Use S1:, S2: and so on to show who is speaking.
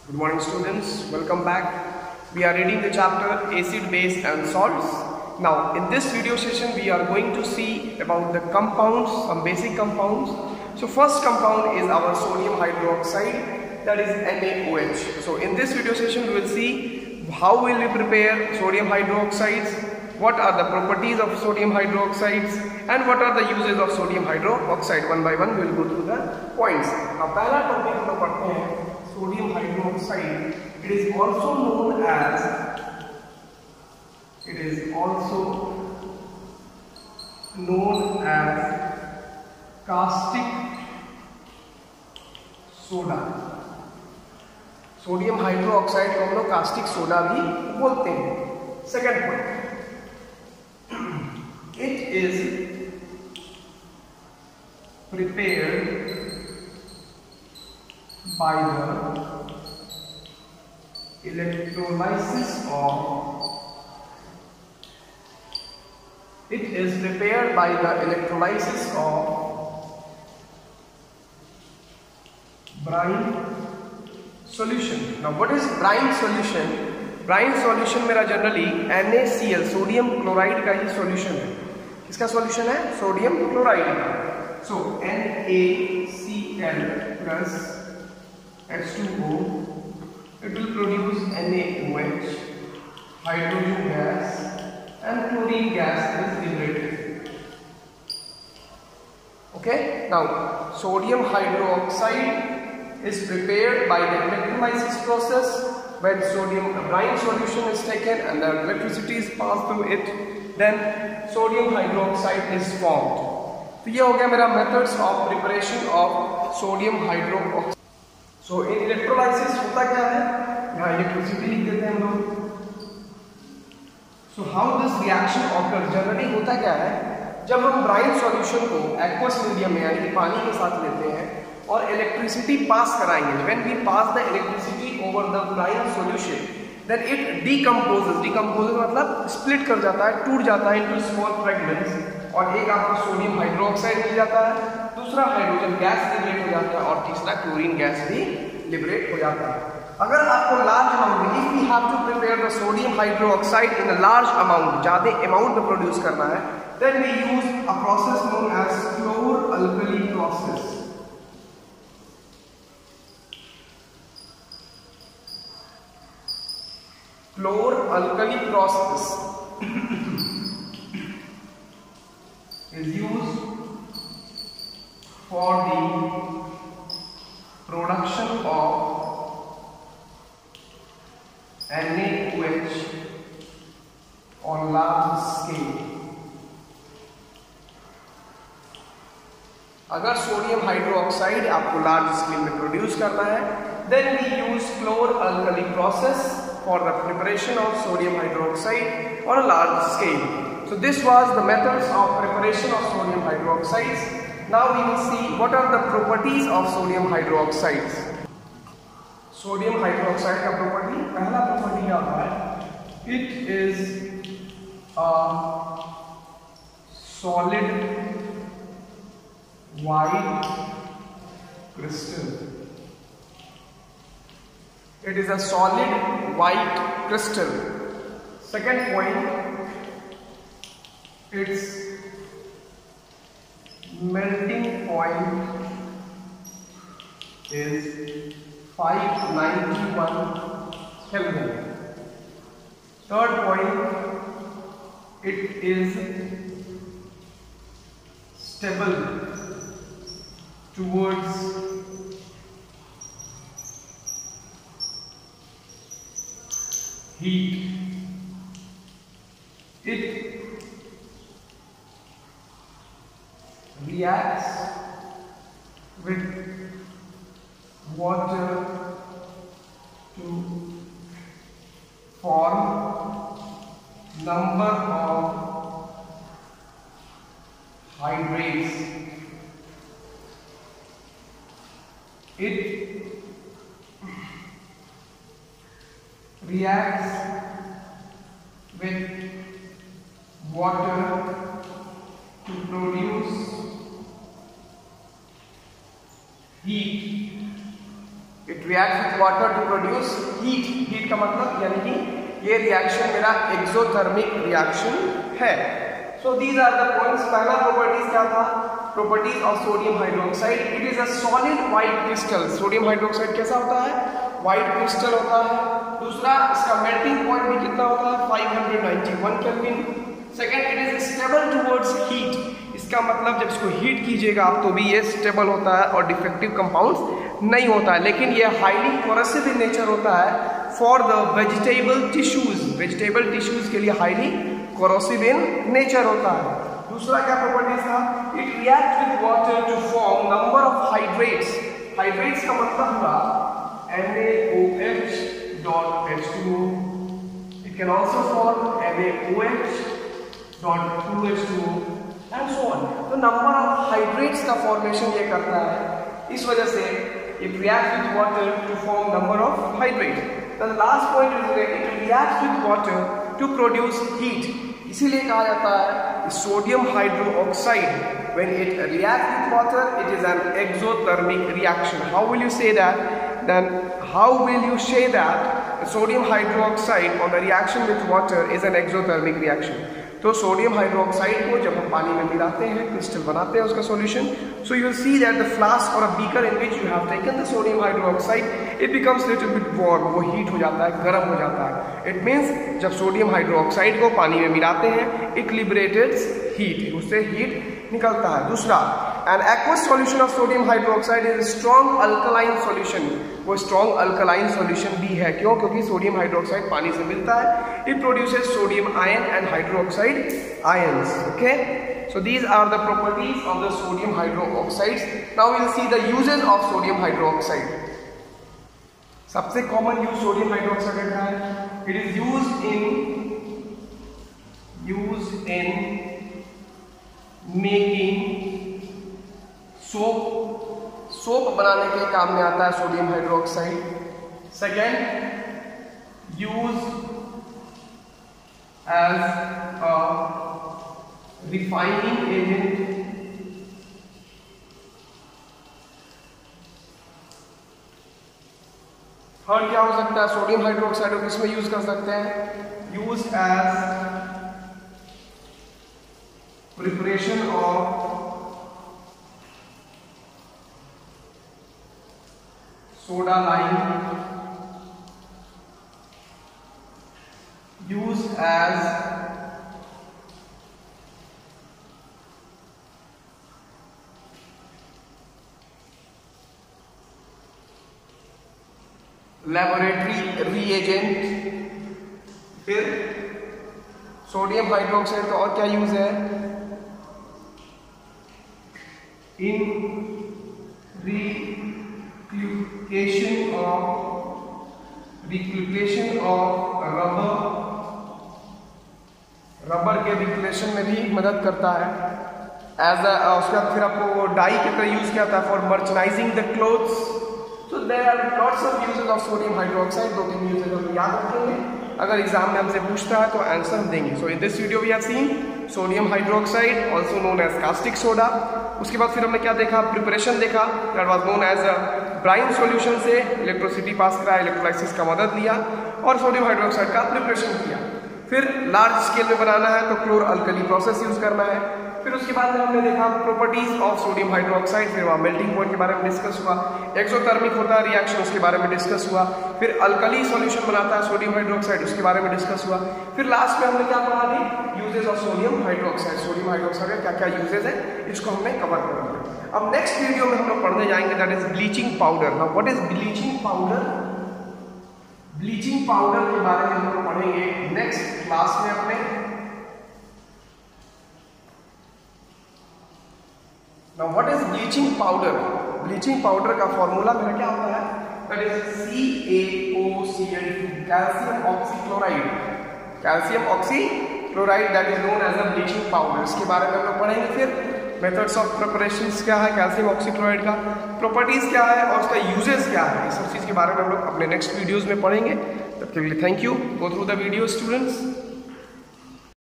S1: Good morning students, welcome back. We are reading the chapter acid, base and salts. Now in this video session we are going to see about the compounds, some basic compounds. So first compound is our sodium hydroxide, that is NaOH. So in this video session we will see how will we prepare sodium hydroxides, what are the properties of sodium hydroxides and what are the uses of sodium hydroxide. One by one we will go through the points. Now पहला topic हम लोग पढ़ते हैं sodium hydroxide. It is also known as caustic soda. Sodium hydroxide को हम लोग caustic soda भी बोलते हैं. Second point, it is prepared by the electrolysis of brine solution. Now what is brine solution? Brine solution मेरा generally NaCl sodium chloride का ही solution है. किसका सॉल्यूशन है? सोडियम क्लोराइड का. सो NaCl plus H2O, it will produce NaOH, hydrogen gas and chlorine gas is liberated. Okay, now sodium hydroxide is prepared by the electrolysis process. When sodium brine solution is taken and the electricity is passed through it, then sodium hydroxide is formed. तो ये हो गया मेरा methods of preparation of sodium hydroxide. So in electrolysis होता क्या है? यहाँ electricity लिख देते हैं हम लोग. So how this reaction occurs? Generally होता क्या है, जब हम ब्राइन सॉल्यूशन को एक्वस मीडियम में यानी कि पानी के साथ लेते हैं और इलेक्ट्रिसिटी पास कराएंगे, when we pass the electricity over the brine solution, then it decomposes. Decomposes मतलब स्प्लिट कर जाता है, टूट जाता है into small fragments और एक आपको सोडियम हाइड्रोक्साइड मिल जाता है, दूसरा हाइड्रोजन गैस लिबरेट हो जाता है और तीसरा क्लोरीन गैस भी लिबरेट हो जाता है. अगर आपको लार्ज अमाउंट में, if we have to prepare the sodium hydroxide in a large amount, ज्यादा अमाउंट में प्रोड्यूस करना है, then we use a process known as chlor alkali process. Chlor alkali process is used for the production of NaOH on large scale. अगर sodium hydroxide आपको large scale में produce करना है, then we use chlor alkali process for the preparation of sodium hydroxide on a large scale. So this was the methods of preparation of sodium hydroxides. Now we will see what are the properties of sodium hydroxides. Sodium hydroxide का property, पहला property क्या होता है? It is a solid white crystal. It is a solid white crystal. Second point, its melting point is 591 Kelvin. Third point, it is stable towards heat. It reacts with water to form number of hydrates. It reacts with water to produce heat. It react with water to produce heat. Heat का मतलब यानी कि ये reaction मेरा exothermic reaction है। So these are the points. पहला properties क्या था? Properties of sodium hydroxide, it is a solid white crystal. Sodium hydroxide कैसा होता है? व्हाइट क्रिस्टल होता है। दूसरा, इसका मेल्टिंग पॉइंट भी कितना होता है? 591 kelvin. Second, it is stable towards heat. इसका मतलब जब इसको हीट कीजिएगा आप तो भी ये स्टेबल होता है और डिफेक्टिव कंपाउंड्स नहीं होता है। लेकिन ये हाईली कोरोसिव इन नेचर होता है for the vegetable tissues. Vegetable tissues के लिए हाईली कोरोसिव इन नेचर होता है। दूसरा क्या प्रॉपर्टीज था? It react with water to form number of hydrates. Hydrates का मतलब हुआ NaOH dot H2O. It can also form NaOH dot 2H2O and so on. तो नंबर ऑफ हाइड्रेट्स का फॉर्मेशन ये करता है, इस वजह से it reacts with water to form number of hydrates. The last point is that it reacts with water to produce heat. इसीलिए कहा जाता है sodium hydroxide when it reacts with water it is an exothermic reaction. How will you say that? Then how will you say that sodium hydroxide on the reaction with water is an exothermic reaction? तो sodium hydroxide को जब हम पानी में मिलाते हैं, crystal बनाते हैं उसका solution, so you will see that the flask और a beaker in which you have taken the sodium hydroxide it becomes little bit warm, वो हीट हो जाता है, गर्म हो जाता है। इट मीन्स जब सोडियम हाइड्रोक्साइड को पानी में मिलाते हैं इट लिबरेटेड्स हीट, उससे हीट निकलता है। दूसरा, an aqueous solution of sodium hydroxide is strong alkaline solution. वो स्ट्रॉन्ग अल्कलाइन सॉल्यूशन भी है, क्यों? क्योंकि सोडियम हाइड्रोक्साइड पानी से मिलता है, it produces sodium ion and hydroxide ions. Okay, so these are the properties of the sodium hydroxides. Now we will see the uses of sodium hydroxide. सबसे common use sodium hydroxide का है, it is used in making soap बनाने के काम में आता है sodium hydroxide. Second, use as a refining agent. Third क्या हो सकता है? सोडियम हाइड्रोक्साइड को किसमें यूज कर सकते हैं? Use as preparation of soda lime, use as laboratory reagent. फिर सोडियम हाइड्रोक्साइड का और क्या यूज है? इन रिक्लिकेशन ऑफ रबर के रिक्लेशन में भी मदद करता है। एज उसके बाद फिर आपको वो डाई की तरह यूज किया था for merchandising the clothes. So there are lots of uses of sodium hydroxide. दो तीन uses हम याद रखेंगे, अगर एग्जाम में हमसे पूछता है तो आंसर हम देंगे। So in this video we have seen sodium hydroxide, also known as caustic soda. उसके बाद फिर हमने क्या देखा? प्रिपरेशन देखा, that was known as brine solution से इलेक्ट्रिसिटी पास कराया, इलेक्ट्रोलाइसिस का मदद लिया और सोडियम हाइड्रोक्साइड का प्रिपरेशन किया। फिर लार्ज स्केल में बनाना है तो क्लोर अल्कली प्रोसेस यूज करना है। फिर उसके बाद में हमने देखा प्रॉपर्टीज ऑफ सोडियम हाइड्रोक्साइड, फिर वहाँ मेल्टिंग पॉइंट के बारे में डिस्कस हुआ, एक्सोथर्मिक होता है रिएक्शन उसके बारे में डिस्कस हुआ, फिर अल्कली सॉल्यूशन बनाता है सोडियम हाइड्रोक्साइड उसके बारे में डिस्कस हुआ। फिर लास्ट में हमने क्या पढ़ा थी? Uses of sodium hydroxide. Sodium hydroxide का क्या क्या यूजेस है इसको हमने कवर कर लिया। अब नेक्स्ट वीडियो में हम लोग पढ़ने जाएंगे that is bleaching powder. Now what is bleaching powder? Bleaching powder के बारे में हम लोग पढ़ेंगे नेक्स्ट क्लास में अपने। Now what is bleaching powder? Bleaching powder का फॉर्मूला मेरा क्या होता है? That is CaOCl2, calcium oxychloride. Calcium oxychloride that is known as a bleaching powder. इसके बारे में हम लोग पढ़ेंगे। फिर मेथड्स ऑफ प्रिपरेशंस क्या है कैल्शियम ऑक्सीक्लोराइड का, प्रॉपर्टीज क्या है और उसका यूजेस क्या है, इस सब चीज़ के बारे में हम लोग अपने नेक्स्ट वीडियोस में पढ़ेंगे। तब तक के लिए thank you. Go through the video students.